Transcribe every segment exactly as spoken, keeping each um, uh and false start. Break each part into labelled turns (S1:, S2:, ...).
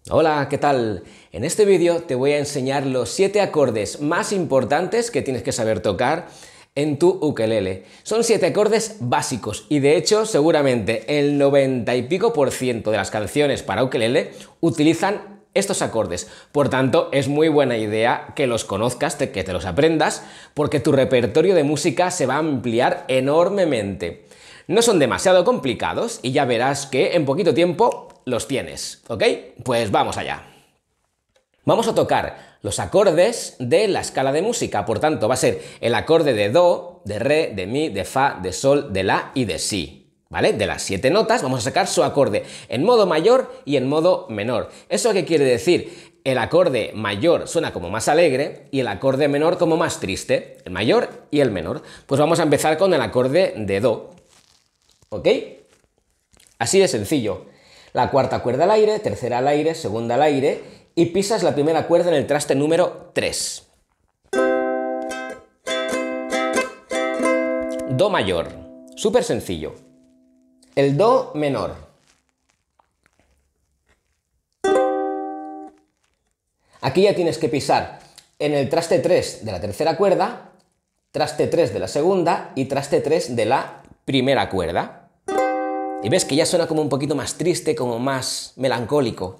S1: Hola, ¿qué tal? En este vídeo te voy a enseñar los siete acordes más importantes que tienes que saber tocar en tu ukelele. Son siete acordes básicos y de hecho seguramente el noventa y pico por ciento de las canciones para ukelele utilizan estos acordes. Por tanto, es muy buena idea que los conozcas, que te los aprendas, porque tu repertorio de música se va a ampliar enormemente. No son demasiado complicados y ya verás que en poquito tiempo los tienes, ¿ok? Pues vamos allá. Vamos a tocar los acordes de la escala de música, por tanto va a ser el acorde de do, de re, de mi, de fa, de sol, de la y de si, ¿vale? De las siete notas vamos a sacar su acorde en modo mayor y en modo menor. ¿Eso qué quiere decir? El acorde mayor suena como más alegre y el acorde menor como más triste, el mayor y el menor. Pues vamos a empezar con el acorde de do, ¿ok? Así de sencillo. La cuarta cuerda al aire, tercera al aire, segunda al aire y pisas la primera cuerda en el traste número tres. Do mayor, súper sencillo. El do menor. Aquí ya tienes que pisar en el traste tres de la tercera cuerda, traste tres de la segunda y traste tres de la primera cuerda. Y ves que ya suena como un poquito más triste, como más melancólico.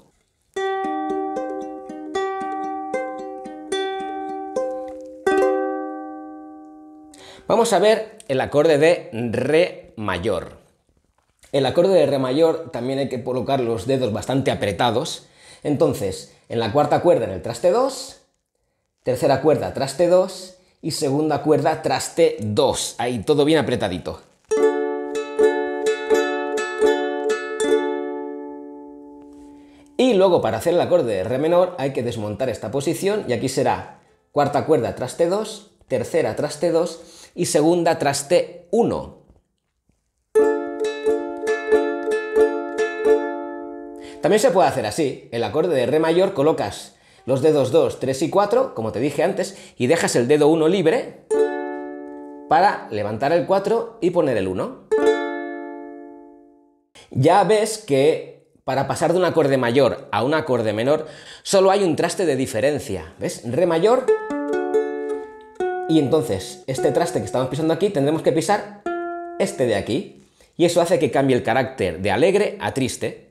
S1: Vamos a ver el acorde de re mayor. El acorde de re mayor también hay que colocar los dedos bastante apretados. Entonces, en la cuarta cuerda en el traste dos, tercera cuerda traste dos y segunda cuerda traste dos. Ahí todo bien apretadito. Y luego para hacer el acorde de re menor hay que desmontar esta posición y aquí será cuarta cuerda traste dos, tercera traste dos y segunda traste uno. También se puede hacer así, el acorde de re mayor colocas los dedos dos, tres y cuatro, como te dije antes, y dejas el dedo uno libre para levantar el cuatro y poner el uno. Ya ves que para pasar de un acorde mayor a un acorde menor, solo hay un traste de diferencia. ¿Ves? Re mayor. Y entonces, este traste que estamos pisando aquí, tendremos que pisar este de aquí. Y eso hace que cambie el carácter de alegre a triste.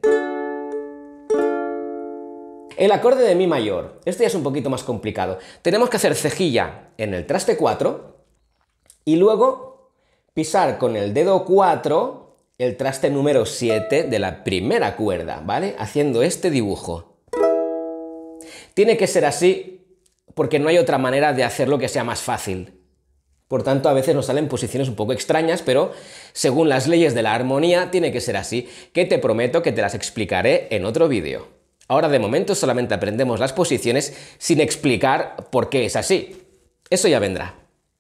S1: El acorde de mi mayor. Este ya es un poquito más complicado. Tenemos que hacer cejilla en el traste cuatro y luego pisar con el dedo cuatro el traste número siete de la primera cuerda, ¿vale? Haciendo este dibujo. Tiene que ser así porque no hay otra manera de hacerlo que sea más fácil. Por tanto, a veces nos salen posiciones un poco extrañas, pero según las leyes de la armonía tiene que ser así, que te prometo que te las explicaré en otro vídeo. Ahora de momento solamente aprendemos las posiciones sin explicar por qué es así. Eso ya vendrá.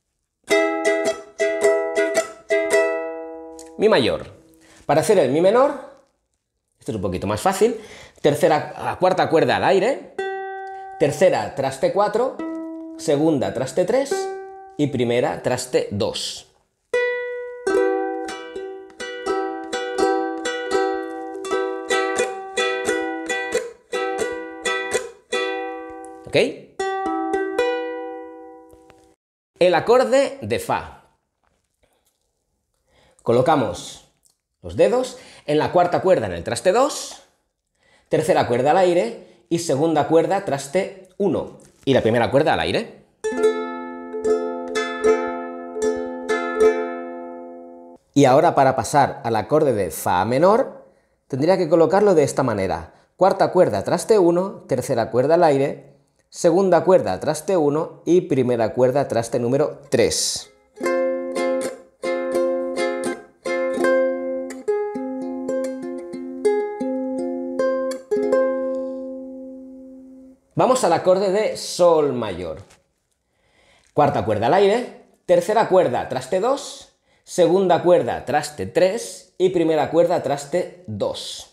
S1: Mi mayor. Para hacer el mi menor, esto es un poquito más fácil, tercera, cuarta cuerda al aire, tercera traste cuatro, segunda traste tres y primera traste dos. ¿Ok? El acorde de fa. Colocamos los dedos en la cuarta cuerda en el traste dos, tercera cuerda al aire y segunda cuerda traste uno y la primera cuerda al aire. Y ahora para pasar al acorde de fa menor tendría que colocarlo de esta manera. Cuarta cuerda traste uno, tercera cuerda al aire, segunda cuerda traste uno y primera cuerda traste número tres. Vamos al acorde de sol mayor. Cuarta cuerda al aire, tercera cuerda traste dos, segunda cuerda traste tres y primera cuerda traste dos.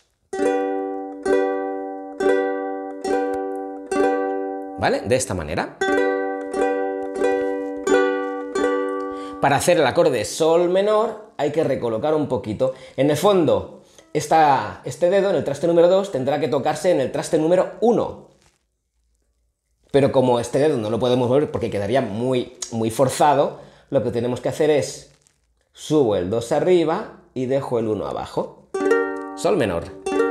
S1: ¿Vale? De esta manera. Para hacer el acorde de sol menor hay que recolocar un poquito. En el fondo, esta, este dedo en el traste número dos tendrá que tocarse en el traste número uno. Pero como este dedo no lo podemos mover porque quedaría muy, muy forzado, lo que tenemos que hacer es subo el dos arriba y dejo el uno abajo. Sol menor.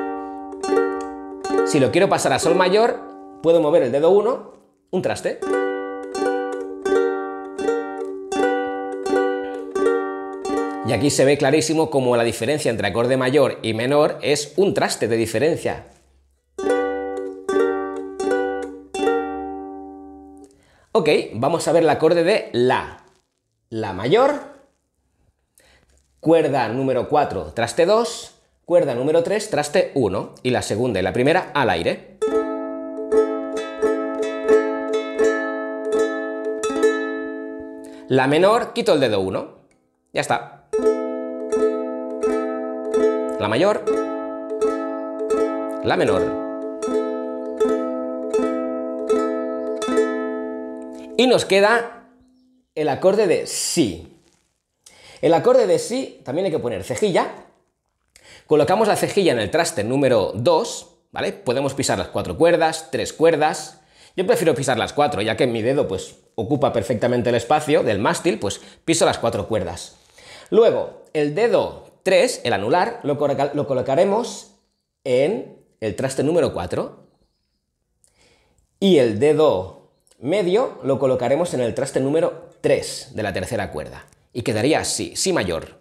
S1: Si lo quiero pasar a sol mayor, puedo mover el dedo uno, un traste. Y aquí se ve clarísimo cómo la diferencia entre acorde mayor y menor es un traste de diferencia. Ok, vamos a ver el acorde de La. La mayor, cuerda número cuatro, traste dos, cuerda número tres, traste uno, y la segunda y la primera al aire. La menor, quito el dedo uno. Ya está. La mayor, la menor. Y nos queda el acorde de Si. El acorde de Si también hay que poner cejilla. Colocamos la cejilla en el traste número dos, ¿vale? Podemos pisar las cuatro cuerdas, tres cuerdas. Yo prefiero pisar las cuatro, ya que mi dedo pues ocupa perfectamente el espacio del mástil, pues piso las cuatro cuerdas. Luego, el dedo tres, el anular, lo, coloca lo colocaremos en el traste número cuatro. Y el dedo medio lo colocaremos en el traste número tres de la tercera cuerda. Y quedaría así, Si mayor.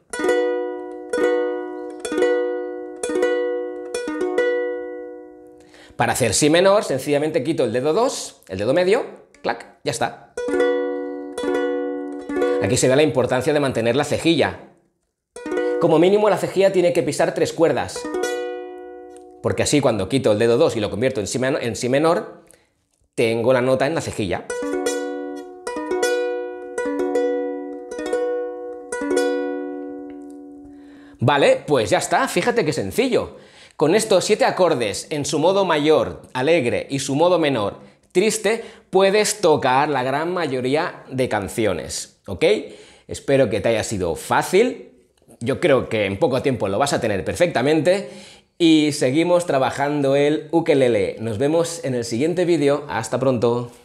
S1: Para hacer Si menor, sencillamente quito el dedo dos, el dedo medio, clac, ya está. Aquí se ve la importancia de mantener la cejilla. Como mínimo la cejilla tiene que pisar tres cuerdas, porque así cuando quito el dedo dos y lo convierto en si, menor, en si menor, tengo la nota en la cejilla. Vale, pues ya está, fíjate qué sencillo. Con estos siete acordes en su modo mayor, alegre, y su modo menor, triste, puedes tocar la gran mayoría de canciones, ¿ok? Espero que te haya sido fácil. Yo creo que en poco tiempo lo vas a tener perfectamente y seguimos trabajando el ukelele. Nos vemos en el siguiente vídeo. Hasta pronto.